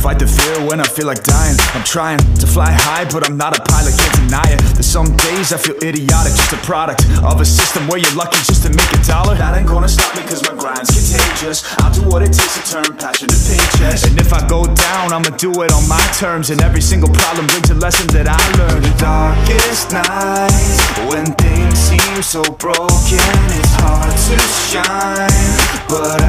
fight the fear when I feel like dying. I'm trying to fly high, but I'm not a pilot, can't deny it. There's some days I feel idiotic, just a product of a system where you're lucky just to make a dollar. That ain't gonna stop me cause my grind's contagious. I'll do what it takes to turn passion to paychecks. And if I go down, I'ma do it on my terms. And every single problem brings a lesson that I learned. The darkest nights, when things seem so broken, it's hard to shine, but